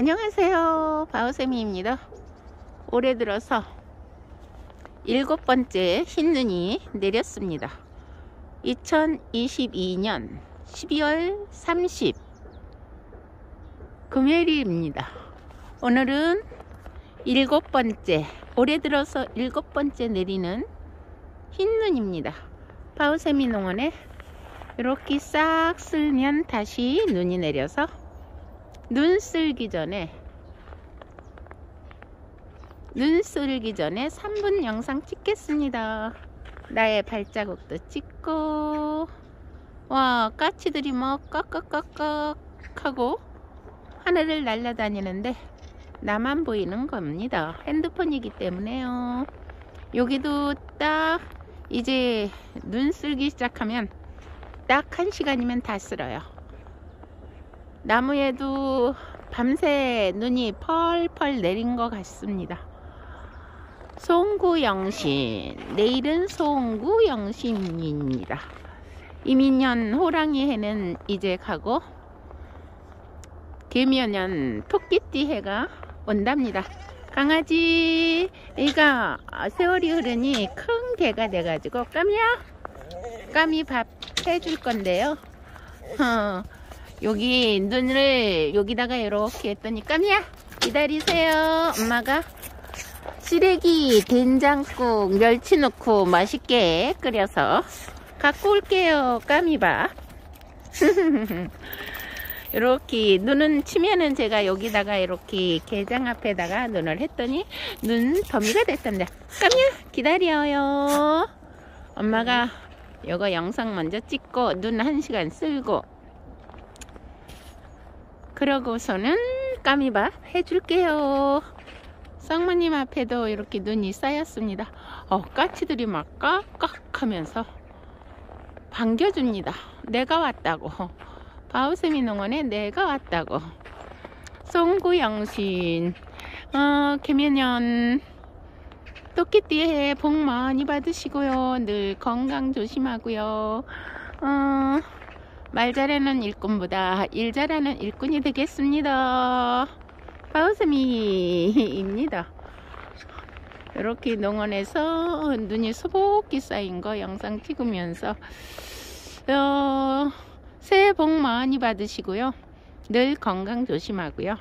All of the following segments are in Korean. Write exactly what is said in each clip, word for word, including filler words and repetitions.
안녕하세요, 바오세미입니다. 올해 들어서 일곱 번째 흰눈이 내렸습니다. 이천이십이 년 십이월 삼십 금요일입니다. 오늘은 일곱 번째, 올해 들어서 일곱 번째 내리는 흰눈입니다. 바오세미 농원에 이렇게 싹 쓸면 다시 눈이 내려서 눈 쓸기 전에 눈 쓸기 전에 삼 분 영상 찍겠습니다. 나의 발자국도 찍고, 와, 까치들이 뭐 깍깍깍깍 하고 하늘을 날아다니는데 나만 보이는 겁니다. 핸드폰이기 때문에요. 여기도 딱 이제 눈 쓸기 시작하면 딱 한 시간이면 다 쓸어요. 나무에도 밤새 눈이 펄펄 내린 것 같습니다. 송구영신, 내일은 송구영신입니다. 이민년 호랑이 해는 이제 가고 개묘년 토끼띠 해가 온답니다. 강아지가 세월이 흐르니 큰 개가 돼가지고 까미야, 까미 밥 해줄 건데요. 어, 여기 눈을 여기다가 이렇게 했더니 까미야 기다리세요. 엄마가 시래기 된장국 멸치 넣고 맛있게 끓여서 갖고 올게요. 까미밥. 이렇게 눈은 치면은 제가 여기다가 이렇게 게장 앞에다가 눈을 했더니 눈 더미가 됐답니다. 까미야 기다려요. 엄마가 이거 영상 먼저 찍고 눈 한 시간 쓸고 그러고서는 까미밥 해줄게요. 쌍마님 앞에도 이렇게 눈이 쌓였습니다. 어, 까치들이 막 깍깍 하면서 반겨줍니다. 내가 왔다고. 바오세미 농원에 내가 왔다고. 송구영신, 어, 개묘년 토끼띠에 복 많이 받으시고요. 늘 건강 조심하고요. 어, 말 잘하는 일꾼보다 일 잘하는 일꾼이 되겠습니다. 바오세미입니다. 이렇게 농원에서 눈이 수복이 쌓인 거 영상 찍으면서 어, 새해 복 많이 받으시고요. 늘 건강 조심하고요.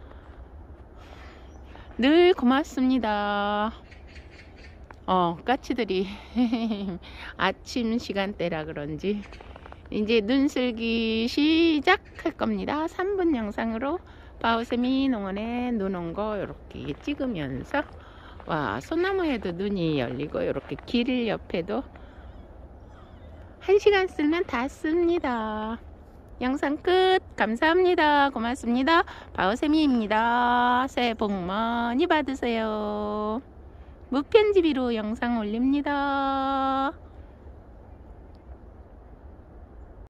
늘 고맙습니다. 어, 까치들이 아침 시간대라 그런지 이제 눈 쓸기 시작할 겁니다. 삼 분 영상으로 바오세미 농원에 눈 온 거 이렇게 찍으면서, 와, 소나무에도 눈이 열리고 이렇게 길 옆에도 한 시간 쓰면 다 씁니다. 영상 끝. 감사합니다. 고맙습니다. 바오세미입니다. 새해 복 많이 받으세요. 무편집으로 영상 올립니다.